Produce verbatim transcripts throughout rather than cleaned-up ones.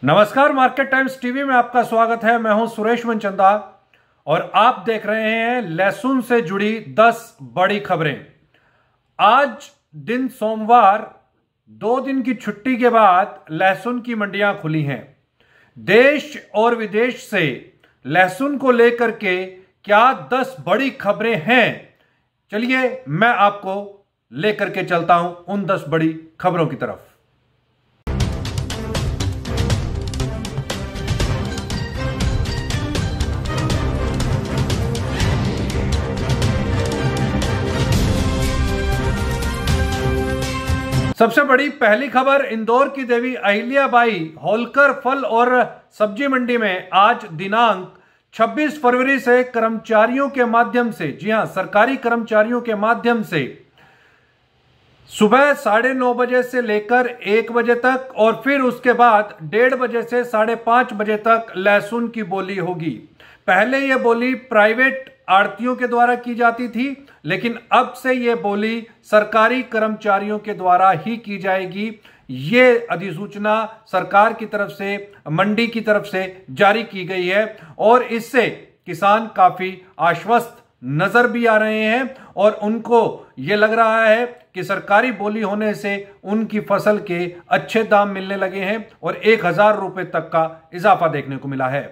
नमस्कार, market times TV में आपका स्वागत है। मैं हूं सुरेश मनचंदा और आप देख रहे हैं लहसुन से जुड़ी दस बड़ी खबरें। आज दिन सोमवार, दो दिन की छुट्टी के बाद लहसुन की मंडियां खुली हैं। देश और विदेश से लहसुन को लेकर के क्या दस बड़ी खबरें हैं, चलिए मैं आपको लेकर के चलता हूं उन दस बड़ी खबरों की तरफ। सबसे बड़ी पहली खबर, इंदौर की देवी अहिल्याबाई होलकर फल और सब्जी मंडी में आज दिनांक छब्बीस फरवरी से कर्मचारियों के माध्यम से, जी हां, सरकारी कर्मचारियों के माध्यम से सुबह साढ़े नौ बजे से लेकर एक बजे तक और फिर उसके बाद डेढ़ बजे से साढ़े पांच बजे तक लहसुन की बोली होगी। पहले यह बोली प्राइवेट आड़तियों के द्वारा की जाती थी, लेकिन अब से यह बोली सरकारी कर्मचारियों के द्वारा ही की जाएगी। ये अधिसूचना सरकार की तरफ से, मंडी की तरफ से जारी की गई है और इससे किसान काफी आश्वस्त नजर भी आ रहे हैं और उनको यह लग रहा है कि सरकारी बोली होने से उनकी फसल के अच्छे दाम मिलने लगे हैं और एक हजार रुपए तक का इजाफा देखने को मिला है।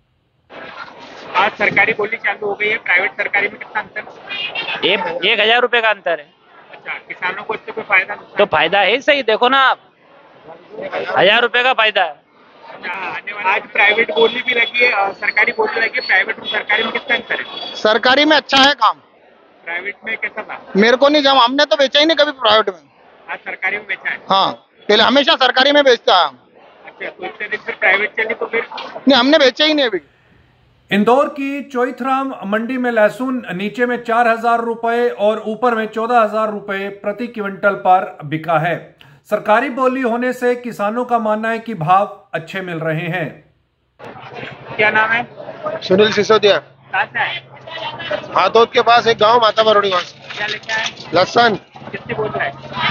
आज सरकारी बोली चालू हो गई है, प्राइवेट सरकारी में कितना अंतर? एक एक हजार रुपए का अंतर है। अच्छा, किसानों को इससे कोई फायदा नहीं? तो फायदा है सही, देखो ना आप, हजार रुपए का फायदा है। आज प्राइवेट बोली भी लगी है और सरकारी बोली लगी है, प्राइवेट और सरकारी में कितना अंतर है? सरकारी में अच्छा है काम, प्राइवेट में कैसा था? मेरे को नहीं जमा, हमने तो बेचा ही नहीं कभी प्राइवेट में। आज सरकारी में बेचा है? हाँ, पहले हमेशा सरकारी में बेचता है। अच्छा, तो इतने दिन फिर प्राइवेट चली तो फिर? नहीं, हमने बेचा ही नहीं अभी। इंदौर की चोइथराम मंडी में लहसुन नीचे में चार हजार रुपए और ऊपर में चौदह हजार रुपए प्रति क्विंटल पर बिका है। सरकारी बोली होने से किसानों का मानना है कि भाव अच्छे मिल रहे हैं। क्या नाम है? सुनील सिसोदिया। कहाँ से आए? हाथोद के पास एक गांव माता बरोड़ी, वहां से। क्या लेके आए? लहसुन कितनी बोल रहा है?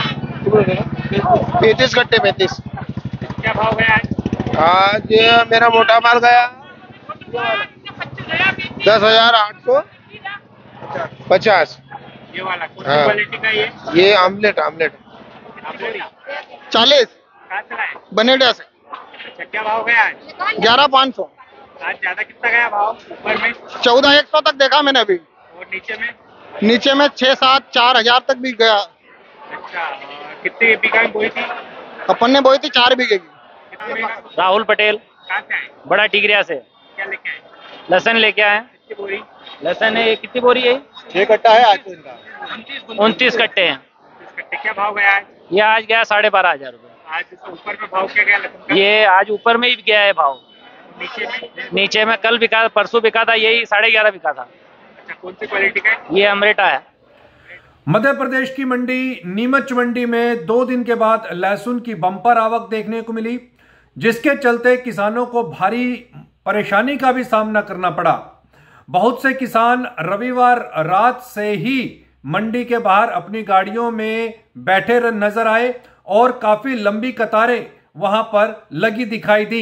पैंतीस कट्टे पैंतीस। क्या भाव गया आज? आज मेरा मोटा माल गया दस हजार आठ सौ पचास। ये वाला कौन सी हाँ। क्वालिटी का? ये ये आमलेट आमलेट आमलेट चालीस कहाँ से लाए? बनेड़ा से। अच्छा, क्या भाव गया आज? ग्यारह पाँच सौ। आज ज्यादा कितना गया भाव? ऊपर में चौदह एक सौ तक देखा मैंने अभी। और नीचे में? नीचे में छह सात चार हजार तक भी गया। अच्छा, और कितनी बीघा में बोई थी? अपन ने बोई थी चार बीघे की। कितने बीघा? राहुल पटेल, कहाँ से आए? बड़ा टिगरिया से। क्या लेके आए? लहसुन लेके आए। कितनी बोरी? लहसुन है, कितनी बोरी है? छह कट्टा है आज तो इनका। उनतीस कट्टे हैं। इस कट्टे क्या भाव गया आज? ये आज गया साढ़े बारह हजार रुपए। आज इससे ऊपर में भाव क्या गया लहसुन का? ये आज ऊपर में ही गया है भाव। नीचे में? नीचे में कल बिका, परसों बिका था, यही साढ़े ग्यारह बिका था। अच्छा, कौन सी क्वालिटी का है? ये अमरेटा है। मध्य प्रदेश की मंडी नीमच मंडी में दो दिन के बाद लहसुन की बम्पर आवक देखने को मिली, जिसके चलते किसानों को भारी परेशानी का भी सामना करना पड़ा। बहुत से किसान रविवार रात से ही मंडी के बाहर अपनी गाड़ियों में बैठे नजर आए और काफी लंबी कतारें वहां पर लगी दिखाई दी।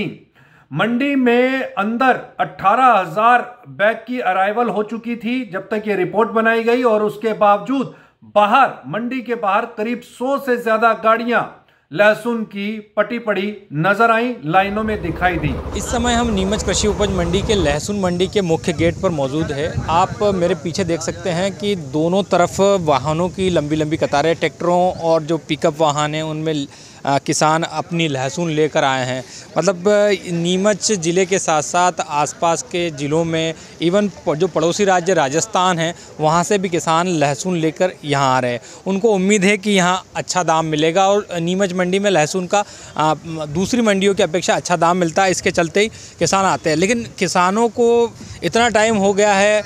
मंडी में अंदर अठारह हजार बैग की अराइवल हो चुकी थी जब तक ये रिपोर्ट बनाई गई और उसके बावजूद बाहर, मंडी के बाहर करीब सौ से ज्यादा गाड़ियां लहसुन की पटी पड़ी नजर आई, लाइनों में दिखाई दी। इस समय हम नीमच कृषि उपज मंडी के लहसुन मंडी के मुख्य गेट पर मौजूद है। आप मेरे पीछे देख सकते हैं कि दोनों तरफ वाहनों की लंबी लंबी कतारें, ट्रैक्टरों और जो पिकअप वाहन हैं उनमें आ, किसान अपनी लहसुन लेकर आए हैं। मतलब नीमच ज़िले के साथ साथ आसपास के ज़िलों में, इवन जो पड़ोसी राज्य राजस्थान है, वहाँ से भी किसान लहसुन लेकर यहाँ आ रहे हैं। उनको उम्मीद है कि यहाँ अच्छा दाम मिलेगा और नीमच मंडी में लहसुन का आ, दूसरी मंडियों की अपेक्षा अच्छा दाम मिलता है, इसके चलते ही किसान आते हैं। लेकिन किसानों को इतना टाइम हो गया है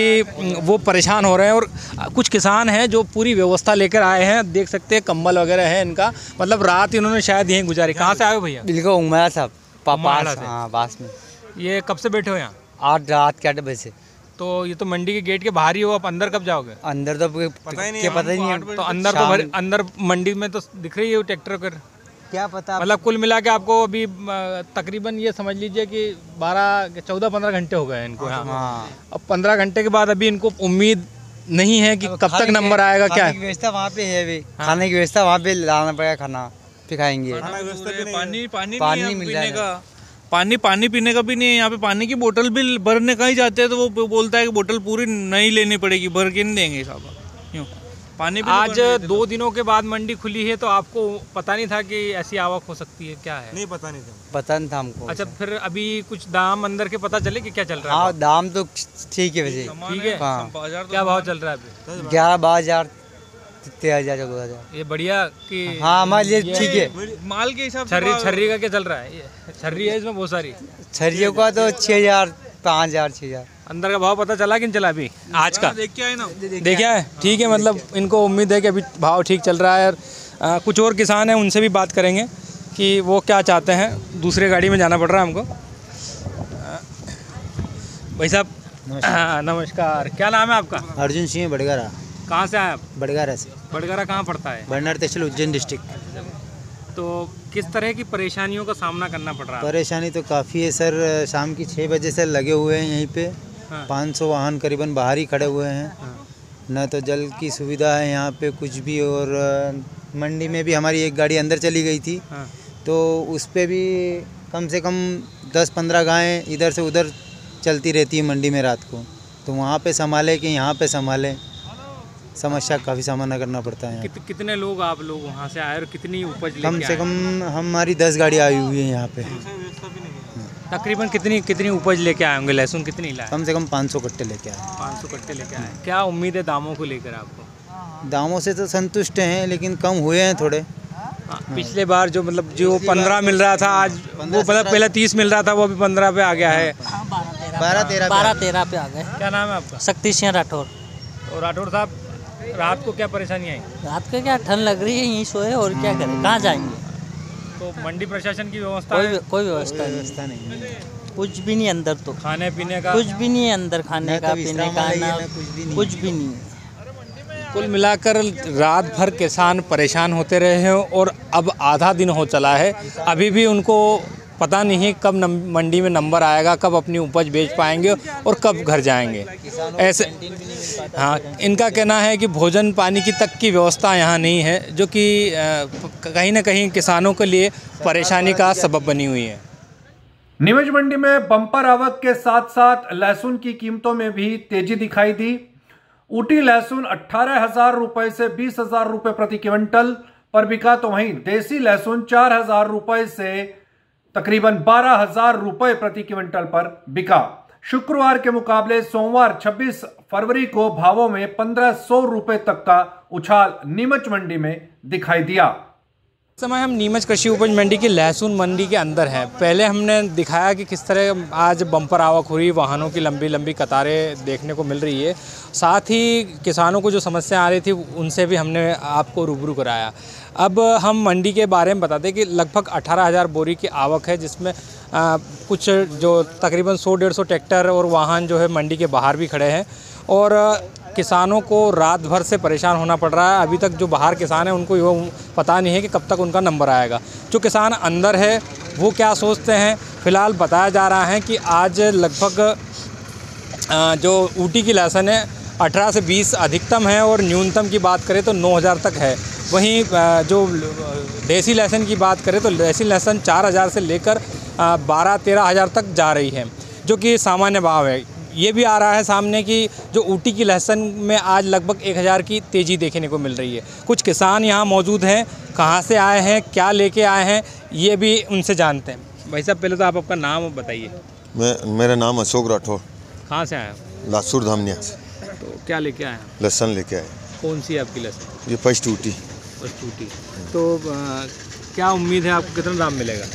कि वो परेशान हो रहे हैं और कुछ किसान हैं जो पूरी व्यवस्था लेकर आए हैं। देख सकते हैं कंबल वगैरह है इनका, मतलब रात इन्होंने शायद यहीं गुजारी। कहाँ से आए हो भैया? बिल्कुल उमरा साहब, पास। से। हाँ, पास में। ये कब से बैठे हो यहाँ? आठ रात के आठ बजे से। तो ये तो मंडी के गेट के बाहर ही हो, आप अंदर कब जाओगे? अंदर तो पता ही नहीं, पता ही नहीं। तो अंदर तो भर, अंदर मंडी में तो दिख रही है ट्रैक्टर कर। क्या पता, मतलब कुल मिला के आपको अभी अ, तकरीबन ये समझ लीजिए कि बारह चौदह पंद्रह घंटे हो गए हैं इनको यहाँ। हाँ। अब पंद्रह घंटे के बाद अभी इनको उम्मीद नहीं है कि कब तक नंबर आएगा। क्या खाने की व्यवस्था वहाँ पे है अभी, खाने की व्यवस्था वहाँ पे लाना पड़ेगा, खाना फिर खाएंगे। पानी पानी पानी नहीं मिल पीने जाएगा। का, पानी पानी पीने का भी नहीं है यहाँ पे। पानी की बोतल भी भरने का ही जाते हैं तो वो बोलता है कि बोतल पूरी नहीं लेनी पड़ेगी, भर के नहीं देंगे साहब। यूँ पानी भी आज दो दिनों के बाद मंडी खुली है तो आपको पता नहीं था कि ऐसी आवक हो सकती है, क्या है? नहीं पता नहीं था। पता नहीं था हमको। अच्छा, फिर अभी कुछ दाम अंदर के पता चले कि क्या चल रहा है? हाँ, दाम तो ठीक है वैसे। ठीक है। हाँ। बाजार क्या भाव चल रहा है अभी? ग्यारह बारह हजार तेरह हजार चौदह हजार। ये बढ़िया कि हाँ, हमारे लिए ठीक है। माल के हिसाब से छर्री छर्री का क्या चल रहा है? ये छर्री है इसमें बहुत सारी। छरियों का तो छः हजार पाँच हजार छः हजार। अंदर का भाव पता चला कि नहीं चला अभी आज का? देख के आए ना। देखा है, ठीक है। मतलब इनको उम्मीद है कि अभी भाव ठीक चल रहा है। और आ, कुछ और किसान हैं, उनसे भी बात करेंगे कि वो क्या चाहते हैं। दूसरे गाड़ी में जाना पड़ रहा है हमको। आ, भाई साहब नमस्कार। नमस्कार, क्या नाम है आपका? अर्जुन सिंह बड़गारा। कहाँ से आए आप? बड़गारा से। बड़गारा कहाँ पड़ता है? बरनार तहसील उज्जैन डिस्ट्रिक्ट। तो किस तरह की परेशानियों का सामना करना पड़ रहा है? परेशानी तो काफ़ी है सर। शाम की छः बजे से लगे हुए हैं यहीं पे। हाँ। पाँच सौ वाहन करीबन बाहर ही खड़े हुए हैं। हाँ। न तो जल की सुविधा है यहाँ पे कुछ भी। और मंडी में भी हमारी एक गाड़ी अंदर चली गई थी। हाँ। तो उस पर भी कम से कम दस पंद्रह गायें इधर से उधर चलती रहती है मंडी में रात को। तो वहाँ पे संभाले कि यहाँ पे संभालें, समस्या काफ़ी सामना करना पड़ता है। कित, कितने लोग आप लोग वहाँ से आए और कितनी उपज लेके कम से आए? कम हमारी दस गाड़ी आई हुई है यहाँ पे। तकरीबन कितनी कितनी उपज लेके आए होंगे? लहसुन कितनी लाए? कम से कम पाँच सौ कट्टे लेके आए। पाँच सौ कट्टे लेके आए। क्या उम्मीद है दामों को लेकर आपको? दामों से तो संतुष्ट हैं लेकिन कम हुए हैं थोड़े। हाँ, पिछले बार जो मतलब जो पंद्रह मिल रहा था आज वो मतलब पहले तीस मिल रहा था, वो अभी पंद्रह पे आ गया है। बारह तेरह बारह तेरह पे आ गए। क्या नाम है आपका? शक्ति सिंह राठौर। और राठौर साहब, रात को क्या परेशानी आई? रात को क्या ठंड लग रही है, यहीं सोए और क्या करें, कहाँ जाएंगे? तो मंडी प्रशासन की व्यवस्था कोई है? कोई व्यवस्था नहीं, व्यवस्था नहीं है। कुछ भी नहीं अंदर, तो खाने पीने का कुछ भी नहीं है अंदर, खाने ना का तो पीने विश्राम का वाला ही ना है, ना कुछ भी नहीं कुछ भी नहीं है। कुल मिलाकर रात भर किसान परेशान होते रहे हैं और अब आधा दिन हो चला है, अभी भी उनको पता नहीं है कब मंडी में नंबर आएगा, कब अपनी उपज बेच पाएंगे और कब घर जाएंगे। ऐसे हाँ, इनका कहना है कि भोजन पानी की तक की व्यवस्था यहाँ नहीं है, जो कि कहीं ना कहीं किसानों के लिए परेशानी का सबब बनी हुई है। नीमच मंडी में बम्पर आवक के साथ साथ लहसुन की कीमतों में भी तेजी दिखाई दी। ऊटी लहसुन अठारह हजार रुपए से बीस हजार रुपए प्रति क्विंटल पर बिका, तो वहीं देसी लहसुन चार हजार रुपए से तकरीबन बारह हजार रुपए प्रति क्विंटल पर बिका। शुक्रवार के मुकाबले सोमवार छब्बीस फरवरी को भावों में पंद्रह सौ रुपए तक का उछाल नीमच मंडी में दिखाई दिया। इस समय हम नीमच कृषि उपज मंडी की लहसुन मंडी के अंदर हैं। पहले हमने दिखाया कि किस तरह आज बम्पर आवक हुई, वाहनों की लंबी लंबी कतारें देखने को मिल रही है। साथ ही किसानों को जो समस्या आ रही थी उनसे भी हमने आपको रूबरू कराया। अब हम मंडी के बारे में बताते हैं कि लगभग अठारह हज़ार बोरी की आवक है, जिसमें आ, कुछ जो तकरीबन सौ डेढ़ सौ ट्रैक्टर और वाहन जो है मंडी के बाहर भी खड़े हैं और किसानों को रात भर से परेशान होना पड़ रहा है। अभी तक जो बाहर किसान हैं उनको ये पता नहीं है कि कब तक उनका नंबर आएगा। जो किसान अंदर है वो क्या सोचते हैं, फ़िलहाल बताया जा रहा है कि आज लगभग जो ऊटी की लहसुन है अठारह से बीस अधिकतम है और न्यूनतम की बात करें तो नौ हज़ार तक है। वहीं जो देसी लहसुन की बात करें तो देसी लहसुन चार हज़ार से लेकर बारह तेरह हज़ार तक जा रही है, जो कि सामान्य भाव है। ये भी आ रहा है सामने कि जो ऊटी की लहसुन में आज लगभग एक हज़ार की तेज़ी देखने को मिल रही है। कुछ किसान यहाँ मौजूद हैं, कहाँ से आए हैं, क्या लेके आए हैं, ये भी उनसे जानते हैं। भाई साहब, पहले तो आप आपका नाम बताइए। मैं मेरा नाम अशोक राठौर। कहाँ से आए हैं? लासूर धामनिया से। तो क्या लेके आए हैं? लहसुन लेके आए। कौन सी है आपकी लहसुन? ये फर्स्ट ऊटी। फर्स्ट ऊटी। तो आ, क्या उम्मीद है आपको कितना दाम मिलेगा?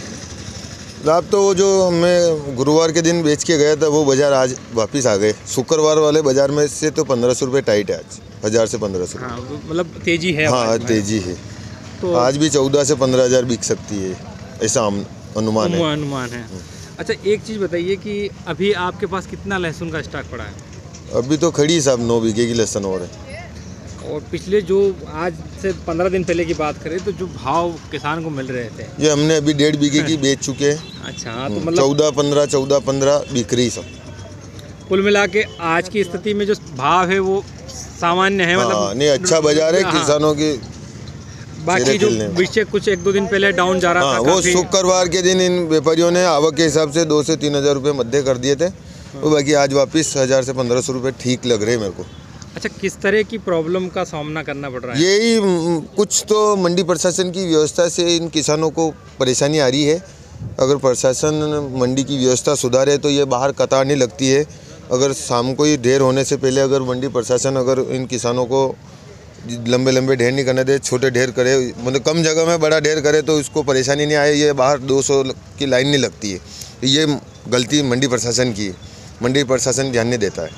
रात तो वो जो हमें गुरुवार के दिन बेच के गया था वो बाज़ार आज वापस आ गए। शुक्रवार वाले बाज़ार में से तो पंद्रह सौ रुपये टाइट है आज, हज़ार से पंद्रह सौ। हाँ, मतलब तेज़ी है। हाँ, तेज़ी है। तो आज भी चौदह से पंद्रह हज़ार बिक सकती है, ऐसा अनुमान है। अनुमान है। अच्छा, एक चीज़ बताइए कि अभी आपके पास कितना लहसुन का स्टॉक पड़ा है? अभी तो खड़ी साहब नौ बीघे की लहसुन और है। और पिछले जो आज से पंद्रह दिन पहले की बात करें तो जो भाव किसान को मिल रहे थे, ये हमने अभी डेढ़ बीघे की बेच चुके हैं। अच्छा, तो मतलब चौदह पंद्रह चौदह पंद्रह बिक रही सब। कुल मिला के आज की स्थिति में जो भाव है वो सामान्य है, मतलब हाँ, नहीं अच्छा बाजार है। हाँ, किसानों की बाकी जो बीच कुछ एक दो दिन पहले डाउन जा रहा हाँ, था, वो शुक्रवार के दिन इन व्यापारियों ने आवक के हिसाब से दो से तीन हजार रुपये मध्य कर दिए थे। तो बाकी आज वापस हजार से पंद्रह सौ रुपये ठीक लग रहे हैं मेरे को। अच्छा, किस तरह की प्रॉब्लम का सामना करना पड़ रहा है? यही कुछ तो मंडी प्रशासन की व्यवस्था से इन किसानों को परेशानी आ रही है। अगर प्रशासन मंडी की व्यवस्था सुधारे तो ये बाहर कतार नहीं लगती है। अगर शाम को ही ढेर होने से पहले अगर मंडी प्रशासन अगर इन किसानों को लंबे लंबे ढेर नहीं करने दे, छोटे ढेर करे, मतलब कम जगह में बड़ा ढेर करे तो इसको परेशानी नहीं आए। ये बाहर दो सौ की लाइन नहीं लगती है। ये गलती मंडी प्रशासन की है। मंडी प्रशासन ध्यान नहीं देता है,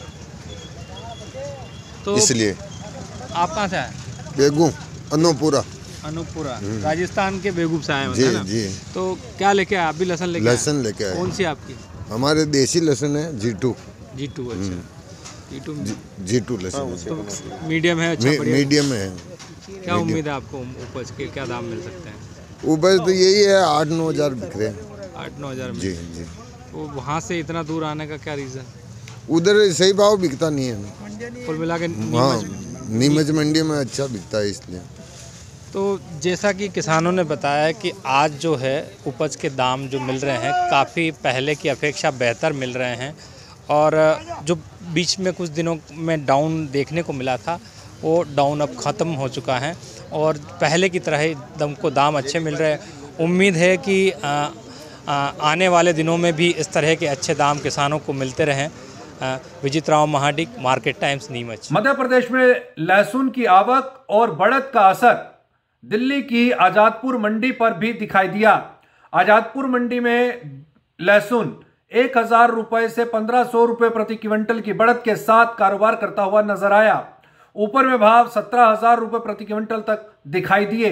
तो इसलिए। आप कहाँ से आए? बेगू अनूपुरा। अनूपुरा राजस्थान के बेगूप से आए जी हैं ना? जी। तो क्या लेके आए? आप भी लहसुन लेके आए? लहसुन लेके आए। कौन सी आपकी? हमारे देसी लहसुन है जी टू। जी टू, अच्छा जी टू जी टू लहसुन तो मीडियम है, अच्छा बढ़िया। मीडियम में है। क्या उम्मीद है आपको उपज के, क्या दाम मिल सकते हैं? उपज तो यही है, आठ नौ हजार बिक रहे हैं। आठ नौ हजार जी जी। तो वहाँ से इतना दूर आने का क्या रीज़न? उधर सही भाव बिकता नहीं है। कुल मिला के हाँ, नीमच मंडी में अच्छा बिकता है इसलिए। तो जैसा कि किसानों ने बताया कि आज जो है उपज के दाम जो मिल रहे हैं काफ़ी पहले की अपेक्षा बेहतर मिल रहे हैं, और जो बीच में कुछ दिनों में डाउन देखने को मिला था वो डाउन अब ख़त्म हो चुका है और पहले की तरह ही दम को दाम अच्छे मिल रहे हैं। उम्मीद है कि आ, आ, आने वाले दिनों में भी इस तरह के अच्छे दाम किसानों को मिलते रहें। Vijit Rao Mahadik, Market Times, Neemuch. मध्य प्रदेश में लहसुन की आवक और बढ़त का असर दिल्ली की आजादपुर मंडी पर भी दिखाई दिया। आजादपुर मंडी में लहसुन एक हजार रुपए से पंद्रह सौ रुपए प्रति क्विंटल की बढ़त के साथ कारोबार करता हुआ नजर आया। ऊपर में भाव सत्रह हजार रुपए प्रति क्विंटल तक दिखाई दिए।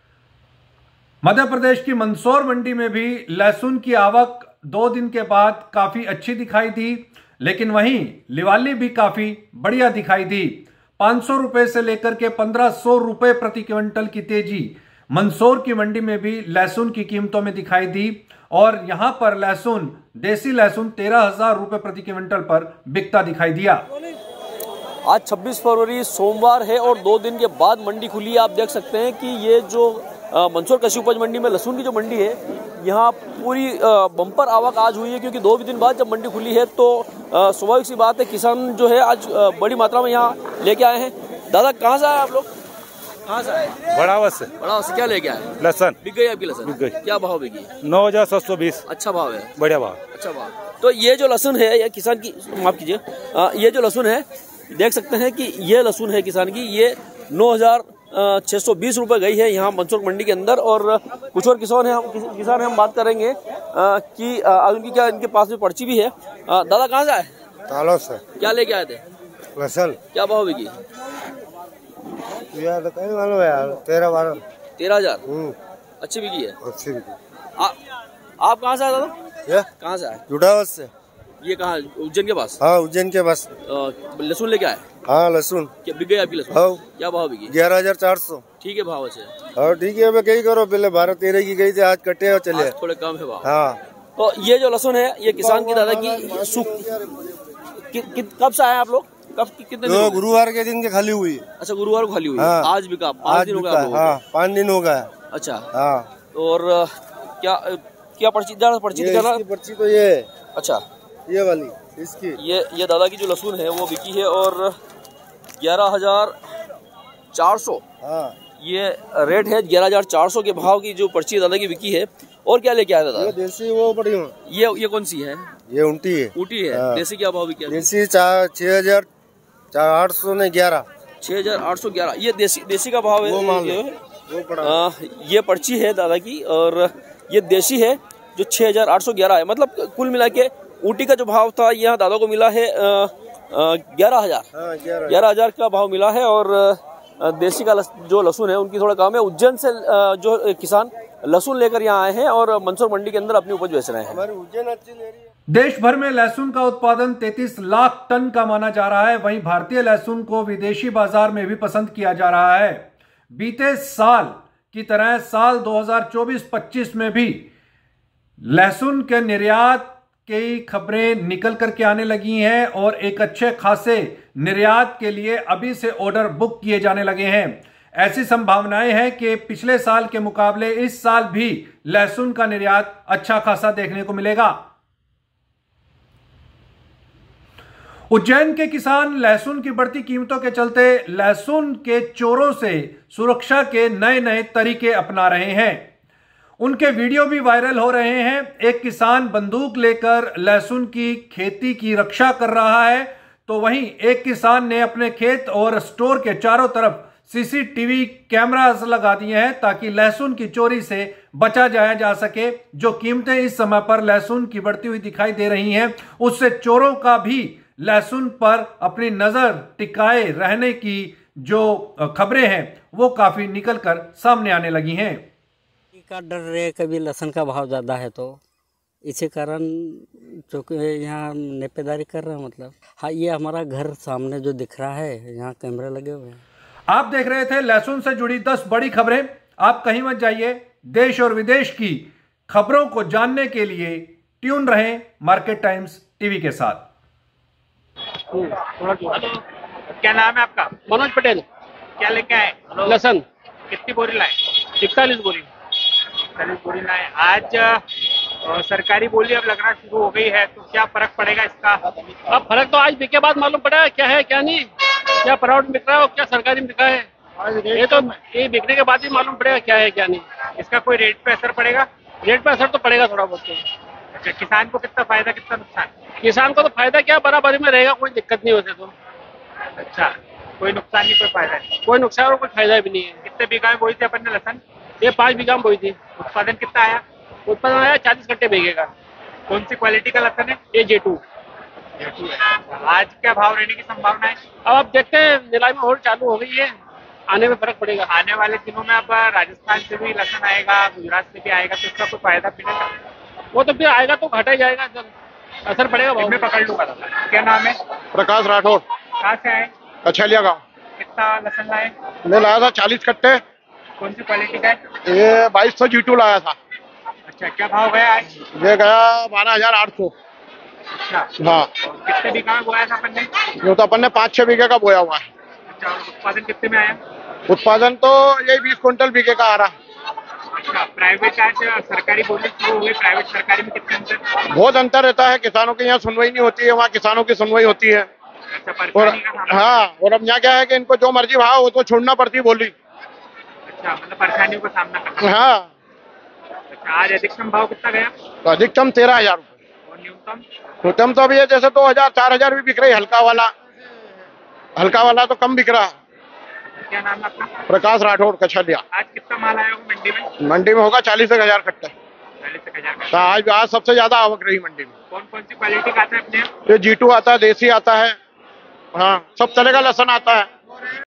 मध्य प्रदेश की मंदसौर मंडी में भी लहसुन की आवक दो दिन के बाद काफी अच्छी दिखाई दी, लेकिन वहीं लिवाली भी काफी बढ़िया दिखाई दी। पाँच सौ रुपए से लेकर के पंद्रह सौ रुपए प्रति क्विंटल की तेजी मंदसौर की मंडी में भी लहसुन की कीमतों में दिखाई दी, और यहां पर लहसुन, देसी लहसुन तेरह हजार रुपए प्रति क्विंटल पर बिकता दिखाई दिया। आज छब्बीस फरवरी सोमवार है और दो दिन के बाद मंडी खुली है। आप देख सकते हैं कि ये जो मंदसौर कृषि उपज मंडी में लहसुन की जो मंडी है, यहाँ पूरी बम्पर आवक आज हुई है, क्योंकि दो दिन बाद जब मंडी खुली है तो स्वाभाविक सी बात है किसान जो है आज बड़ी मात्रा में यहाँ लेके आए हैं। दादा कहाँ से आए आप लोग? कहाँ से आए? बढ़ावत से। बढ़ावत से क्या लेके आए? लहसुन बिक गई आपकी लहसुन? बिक गई। क्या भाव बिकी? नौ हजार सात सौ बीस। अच्छा भाव है, बढ़िया भाव, अच्छा भाव। तो ये जो लहसुन है, ये किसान की, माफ कीजिए, ये जो लहसुन है देख सकते हैं कि ये लहसुन है किसान की, ये नौ हजार छः सौ बीस रुपये गई है यहाँ मंदसौर मंडी के अंदर। और कुछ और किसान है, हम किसान है हम बात करेंगे कि उनकी क्या, इनके पास में पर्ची भी है। आ, दादा कहाँ से आए? तालो से। क्या लेके आए थे? लहसुन। क्या भाव बिकी? यार कहीं मालूम है यार, तेरह बारह तेरह हजार अच्छी बिकी है। अच्छी बिकी। आप कहाँ से आए दादा? कहाँ से आए? जुड़ावत से। ये कहाँ? उज्जैन के पास? हाँ, उज्जैन के पास। लहसुन लेके आए? हाँ, लहसुन। क्या बिक गई आपकी लहसुन? हाँ। क्या भाव बिकी? ग्यारह हजार चार सौ। ठीक है भाव अच्छे। हाँ ठीक है, अब कहीं करो, पहले बारह तेरह की गई थी, आज कटे और चले। आज थोड़े कम है भाव। हाँ। तो ये जो लहसुन है ये किसान की दादा की सुख, कब से आए आप लोग? कब कितने दिन? गुरुवार के दिन के खाली हुई। अच्छा, गुरुवार को खाली हुई। हाँ। आज बिका? पाँच दिन हो गया। हाँ, पाँच दिन हो गया। अच्छा। हाँ। और क्या क्या पर्ची पर्ची दिखाना? पर्ची तो ये। अच्छा, ये वाली इसकी। ये ये दादा की जो लहसुन है वो बिकी है और ग्यारह हजार चार सौ ये रेट है। ग्यारह हजार चार सौ के भाव की जो पर्ची दादा की बिकी है। और क्या लेके आया दादा? ये देसी वो बड़ी हूँ। ये ये कौन सी है? ये ऊँटी है। ऊँटी है। देसी क्या भाव बिकी? देसी छह हजार आठ सौ ने ग्यारह। छह हजार आठ सौ ग्यारह ये देसी देसी का भाव है। वो मान ये, आ, ये पर्ची है दादा की और ये देसी है जो छह हजार आठ सौ ग्यारह है। मतलब कुल मिला के ऊटी का जो भाव था यहाँ दादा को मिला है ग्यारह हजार ग्यारह हजार का भाव मिला है। और देसी का जो लहसुन है उनकी थोड़ा कम है। उज्जैन से जो किसान लहसुन लेकर यहाँ आए हैं और मंदसौर मंडी के अंदर अपनी उपज बेच रहे हैं। देश भर में लहसुन का उत्पादन तैंतीस लाख टन का माना जा रहा है। वहीं भारतीय लहसुन को विदेशी बाजार में भी पसंद किया जा रहा है। बीते साल की तरह साल दो हज़ार चौबीस पच्चीस में भी लहसुन के निर्यात की खबरें निकल करके आने लगी हैं और एक अच्छे खासे निर्यात के लिए अभी से ऑर्डर बुक किए जाने लगे हैं। ऐसी संभावनाएं हैं कि पिछले साल के मुकाबले इस साल भी लहसुन का निर्यात अच्छा खासा देखने को मिलेगा। उज्जैन के किसान लहसुन की बढ़ती कीमतों के चलते लहसुन के चोरों से सुरक्षा के नए नए तरीके अपना रहे हैं। उनके वीडियो भी वायरल हो रहे हैं। एक किसान बंदूक लेकर लहसुन की खेती की रक्षा कर रहा है, तो वहीं एक किसान ने अपने खेत और स्टोर के चारों तरफ सीसीटीवी कैमरास लगा दिए हैं ताकि लहसुन की चोरी से बचा जाया जा सके। जो कीमतें इस समय पर लहसुन की बढ़ती हुई दिखाई दे रही हैं, उससे चोरों का भी लहसुन पर अपनी नजर टिकाए रहने की जो खबरें हैं वो काफी निकलकर सामने आने लगी हैं। का डर रहे कभी लहसुन का भाव ज़्यादा है तो इसी कारण चूँकि यहाँ नेपेदारी कर रहे हैं। मतलब हाँ, ये हमारा घर सामने जो दिख रहा है, यहाँ कैमरे लगे हुए हैं। आप देख रहे थे लहसुन से जुड़ी दस बड़ी खबरें। आप कहीं मत जाइए। देश और विदेश की खबरों को जानने के लिए ट्यून रहें मार्केट टाइम्स टीवी के साथ। क्या नाम है आपका? मनोज पटेल। क्या लेके आए? लहसुन। कितनी बोरी लाए? इकतालीस बोरी। इकतालीस बोरी लाए। आज आ, सरकारी बोली अब लगना शुरू हो गई है, तो क्या फर्क पड़ेगा इसका? अब फर्क तो आज बिके बाद मालूम पड़ेगा क्या है क्या नहीं, क्या प्राइवेट में बिक रहा है और क्या सरकारी में बिका है। ये तो ये बिकने के बाद ही मालूम पड़ेगा क्या है क्या नहीं। इसका कोई रेट पे असर पड़ेगा? रेट पे असर तो पड़ेगा थोड़ा बहुत। अच्छा, किसान को कितना फायदा कितना नुकसान? किसान को तो फायदा क्या, बराबरी में रहेगा, कोई दिक्कत नहीं होती तो। अच्छा, कोई नुकसान नहीं कोई फायदा नहीं? कोई नुकसान और कोई फायदा भी नहीं है। कितने बीघा में बोई थी अपन ने लहसुन? ये पाँच बीघा में बोई थी। उत्पादन कितना आया? उत्पादन आया चालीस कट्टे बीघे का। कौन सी क्वालिटी का लहसुन है? ये जे टू। आज क्या भाव रहने की संभावना है? अब आप देखते हैं, नीलामी और चालू हो गई है, आने में फर्क पड़ेगा। आने वाले दिनों में अब राजस्थान से भी लहसुन आएगा, गुजरात से भी आएगा, तो इसका कोई फायदा मिलेगा? वो तो फिर आएगा तो घटा ही जाएगा, असर पड़ेगा। मैं पकड़ लूंगा। क्या नाम है? प्रकाश राठौर। कहाँ से आए? कछलिया गाँव। कितना लहसुन लाए? मैं लाया था चालीस कट्टे। कौन सी क्वालिटी का है? ये बाईस सौ जी टू लाया था। अच्छा, क्या भाव गया आज? ये गया बारह हजार आठ सौ। अच्छा, हाँ। कितने बीघा में बोया था अपन ने? जो तो अपन ने पाँच छह बीघे का बोया हुआ है। अच्छा, और उत्पादन कितने में आया? उत्पादन तो यही बीस कुंटल बीघे का आ रहा। अच्छा, प्राइवेट आज सरकारी बोली शुरू हुई, प्राइवेट सरकारी में कितने अंतर? बहुत अंतर रहता है। किसानों के यहाँ सुनवाई नहीं होती है, वहाँ किसानों की सुनवाई होती है। अच्छा, और हाँ, और अब यहाँ क्या है कि इनको जो मर्जी भाव वो तो छोड़ना पड़ती बोली। अच्छा, मतलब परेशानियों का सामना करना। हाँ। अच्छा, आज अधिकतम भाव कितना गया? तो अधिकतम तेरह हजार रूपए। और न्यूनतम? न्यूनतम तो अभी है जैसे दो हजार चार हजार भी बिक रही। हल्का वाला हल्का वाला तो कम बिक रहा। क्या नाम है आपका? प्रकाश राठौर, कछलिया। आज कितना माल आया होगा मंडी में? मंडी में होगा चालीस एक हजार कट्टे। चालीस एक हजार तो आज आज सबसे ज्यादा आवक रही मंडी में। कौन कौन सी क्वालिटी का आता है अपने यहाँ? ये जी टू आता है, देसी आता है, हाँ सब तरह का लहसुन आता है।